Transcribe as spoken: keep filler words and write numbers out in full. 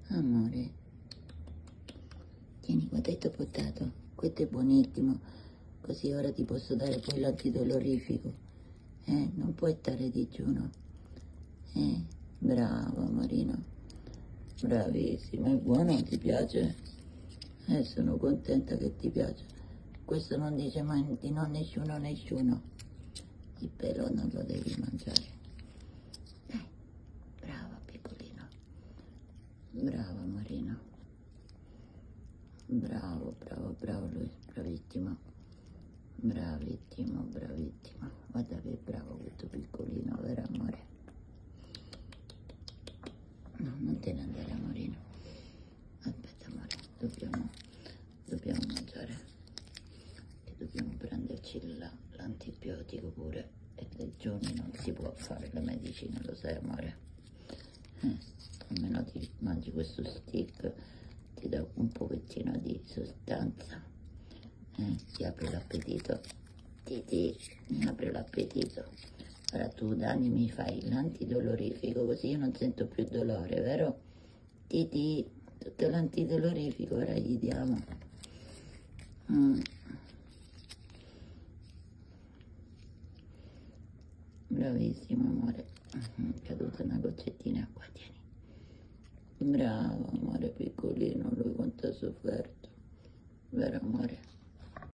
Amore, tieni, quanto ti ho portato? Questo è buonissimo, così ora ti posso dare poi l'antidolorifico. Eh, non puoi stare digiuno. Eh, bravo amorino, bravissimo, è buono, ti piace? Eh, sono contenta che ti piace. Questo non dice mai di no nessuno, nessuno. Il pelo non lo devi mangiare. Dai, bravo piccolino. Bravo amorino. Bravo, bravo, bravo lui, bravissimo. Bravissimo, bravissimo. Guarda che bravo questo piccolino, vero amore? No, non te ne andare amorino. Aspetta amore, dobbiamo, dobbiamo mangiare. E dobbiamo prenderci l'antibiotico pure. E dei giorni non si può fare la medicina, lo sai amore? Eh, almeno ti mangi questo stick, ti dà un pochettino di sostanza. Eh, ti apre l'appetito. Ti, ti, mi apre l'appetito. Ora tu Dani mi fai l'antidolorifico così io non sento più dolore, vero? Titi, tutto l'antidolorifico ora gli diamo. Mm. Bravissimo amore, è caduta una goccettina qua, tieni. Bravo amore piccolino, lui quanto ha sofferto, vero amore?